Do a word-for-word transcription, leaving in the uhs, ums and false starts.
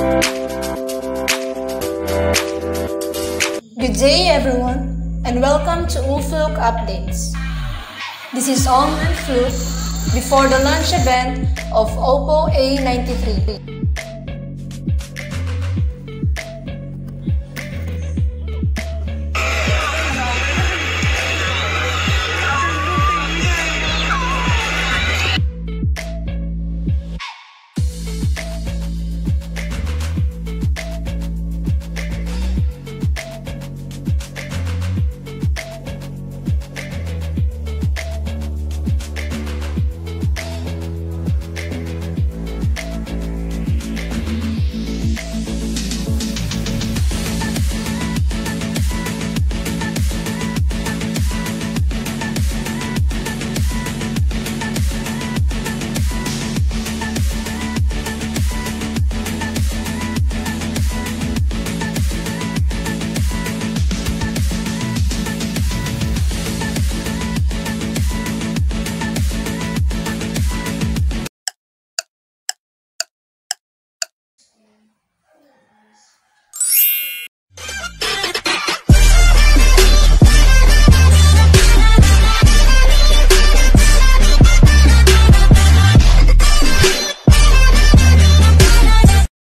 Good day everyone, and welcome to Uflook Updates. This is Ong and Fluke before the launch event of Oppo A ninety-three.